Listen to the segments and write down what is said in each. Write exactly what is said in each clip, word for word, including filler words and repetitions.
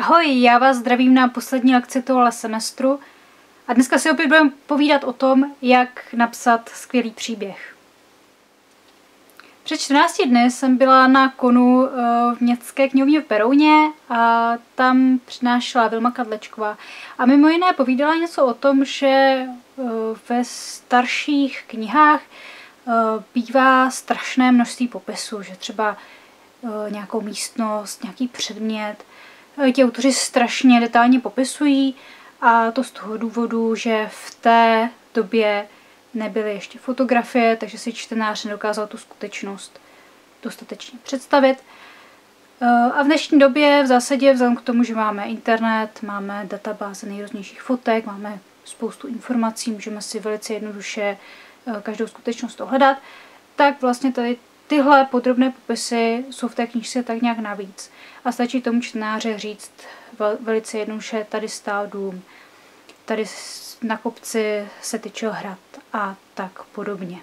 Ahoj, já vás zdravím na poslední lekci tohohle semestru a dneska si opět budeme povídat o tom, jak napsat skvělý příběh. Před čtrnácti dny jsem byla na konu v Městské knihovně v Berouně a tam přednášela Vilma Kadlečková. A mimo jiné povídala něco o tom, že ve starších knihách bývá strašné množství popisů, že třeba nějakou místnost, nějaký předmět, ti autoři strašně detailně popisují a to z toho důvodu, že v té době nebyly ještě fotografie, takže si čtenář nedokázal tu skutečnost dostatečně představit. A v dnešní době v zásadě vzhledem k tomu, že máme internet, máme databáze nejrůznějších fotek, máme spoustu informací, můžeme si velice jednoduše každou skutečnost ohledat, tak vlastně tady tyhle podrobné popisy jsou v té knížce tak nějak navíc. A stačí tomu čtenáře říct velice jednoduše, tady stál dům, tady na kopci se tyčil hrad a tak podobně.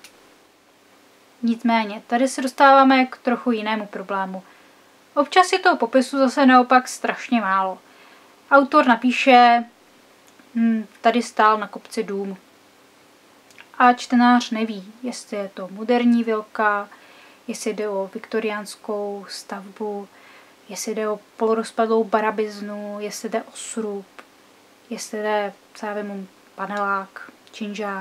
Nicméně, tady se dostáváme k trochu jinému problému. Občas je toho popisu zase naopak strašně málo. Autor napíše, hm, tady stál na kopci dům. A čtenář neví, jestli je to moderní vilka, jestli jde o viktoriánskou stavbu, jestli jde o polorozpadlou barabiznu, jestli jde o srub, jestli jde, co já vím, panelák, činžák.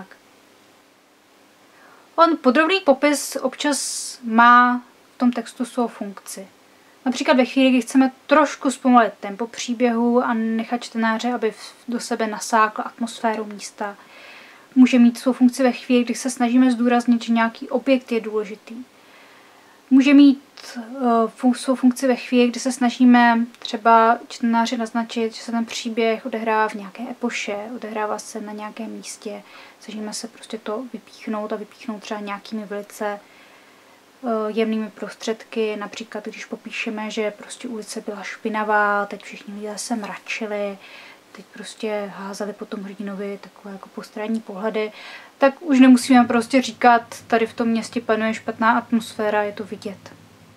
On podrobný popis občas má v tom textu svou funkci. Například ve chvíli, kdy chceme trošku zpomalit tempo příběhu a nechat čtenáře, aby do sebe nasákl atmosféru místa. Může mít svou funkci ve chvíli, kdy se snažíme zdůraznit, že nějaký objekt je důležitý. Může mít uh, svou funkci ve chvíli, kdy se snažíme třeba čtenáři naznačit, že se ten příběh odehrává v nějaké epoše, odehrává se na nějakém místě. Snažíme se prostě to vypíchnout a vypíchnout třeba nějakými velice uh, jemnými prostředky. Například, když popíšeme, že prostě ulice byla špinavá, teď všichni lidé se mračili, teď prostě házeli po tom hrdinovi takové jako postranní pohledy, tak už nemusíme prostě říkat, tady v tom městě panuje špatná atmosféra, je to vidět.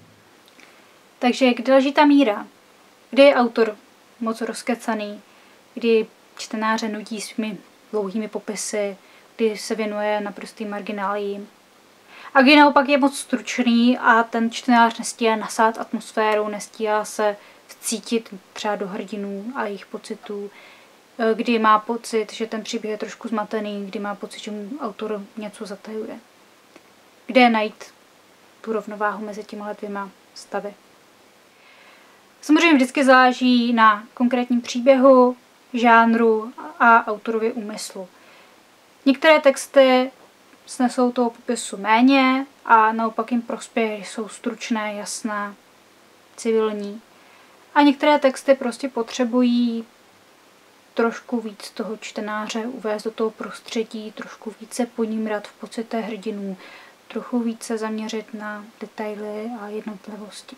Takže kde leží ta míra? Kdy je autor moc rozkecaný, kdy čtenáře nudí svými dlouhými popisy, kdy se věnuje naprostým margináliím. A kdy naopak je moc stručný a ten čtenář nestíhá nasát atmosféru, nestíhá se vcítit třeba do hrdinů a jejich pocitů, kdy má pocit, že ten příběh je trošku zmatený, kdy má pocit, že mu autor něco zatajuje. Kde najít tu rovnováhu mezi těmihle dvěma stavy? Samozřejmě vždycky záleží na konkrétním příběhu, žánru a autorově úmyslu. Některé texty snesou toho popisu méně a naopak jim prospěje, jsou stručné, jasné, civilní. A některé texty prostě potřebují trošku víc toho čtenáře uvést do toho prostředí, trošku více ponímrat v pocitech hrdinů, trochu více zaměřit na detaily a jednotlivosti.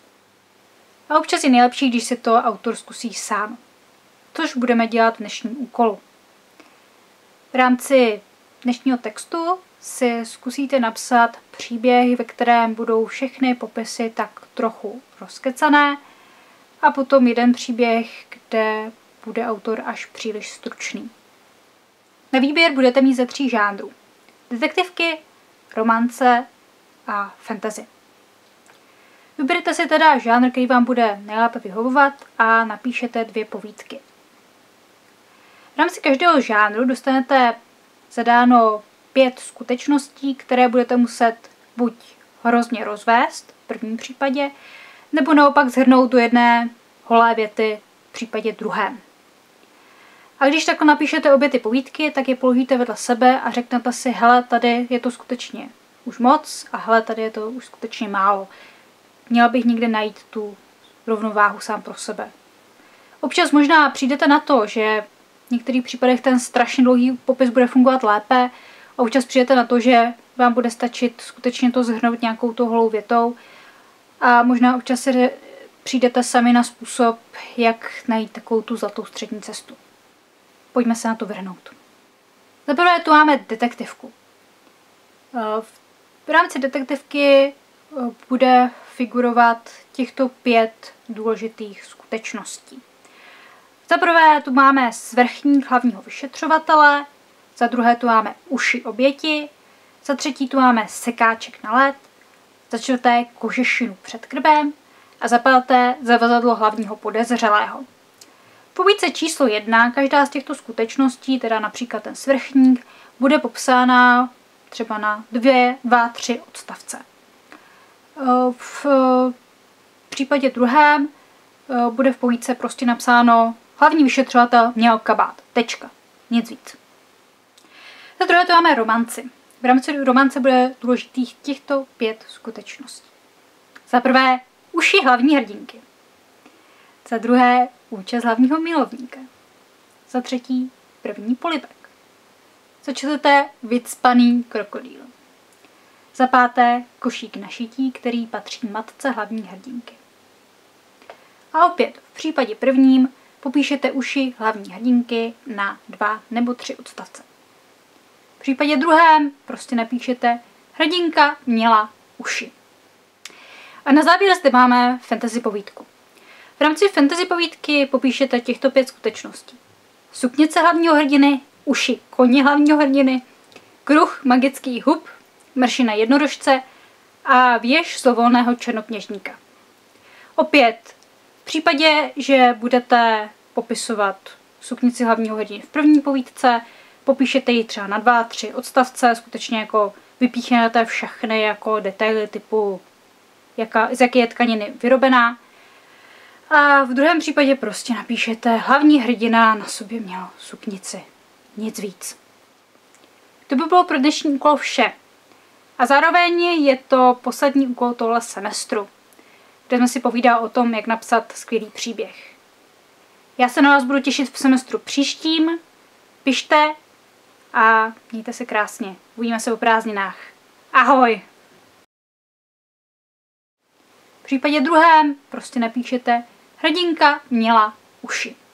A občas je nejlepší, když si to autor zkusí sám, což budeme dělat v dnešním úkolu. V rámci dnešního textu si zkusíte napsat příběh, ve kterém budou všechny popisy tak trochu rozkecané, a potom jeden příběh, kde bude autor až příliš stručný. Na výběr budete mít ze tří žánrů. Detektivky, romance a fantasy. Vyberete si teda žánr, který vám bude nejlépe vyhovovat a napíšete dvě povídky. V rámci každého žánru dostanete zadáno pět skutečností, které budete muset buď hrozně rozvést v prvním případě, nebo naopak shrnout do jedné holé věty v případě druhém. A když takhle napíšete obě ty povídky, tak je položíte vedle sebe a řeknete si, hele, tady je to skutečně už moc a hele, tady je to už skutečně málo. Měla bych někde najít tu rovnováhu sám pro sebe. Občas možná přijdete na to, že v některých případech ten strašně dlouhý popis bude fungovat lépe a občas přijdete na to, že vám bude stačit skutečně to shrnout nějakou tou holou větou a možná občas si přijdete sami na způsob, jak najít takovou tu zlatou střední cestu. Pojďme se na to vrhnout. Zaprvé tu máme detektivku. V rámci detektivky bude figurovat těchto pět důležitých skutečností. Za prvé tu máme svrchník hlavního vyšetřovatele, za druhé tu máme uši oběti, za třetí tu máme sekáček na led, za čtvrté kožešinu před krbem a za páté zavazadlo hlavního podezřelého. V povídce číslo jedna každá z těchto skutečností, teda například ten svrchník, bude popsána třeba na dvě, dva, tři odstavce. V případě druhém bude v povídce prostě napsáno hlavní vyšetřovatel měl kabát. Tečka. Nic víc. Za druhé to máme romanci. V rámci romance bude důležitých těchto pět skutečností. Za prvé uši hlavní hrdinky. Za druhé účast hlavního milovníka. Za třetí první polibek. Za čtvrté vycpaný krokodýl. Za páté košík na šití, který patří matce hlavní hrdinky. A opět v případě prvním popíšete uši hlavní hrdinky na dva nebo tři odstavce. V případě druhém prostě napíšete hrdinka měla uši. A na závěr zde máme fantasy povídku. V rámci fantasy povídky popíšete těchto pět skutečností. Suknice hlavního hrdiny, uši koně hlavního hrdiny, kruh magických hub, mršina jednorožce a věž zlovolného černokněžníka. Opět, v případě, že budete popisovat suknici hlavního hrdiny v první povídce, popíšete ji třeba na dva, tři odstavce, skutečně jako vypíchnete všechny jako detaily typu, jaká, z jaké je tkaniny vyrobená. A v druhém případě prostě napíšete hlavní hrdina na sobě měl suknici. Nic víc. To by bylo pro dnešní úkol vše. A zároveň je to poslední úkol tohle semestru, kde jsme si povídali o tom, jak napsat skvělý příběh. Já se na vás budu těšit v semestru příštím. Pište a mějte se krásně. Uvidíme se o prázdninách. Ahoj! V případě druhém prostě napíšete hrdinka měla uši.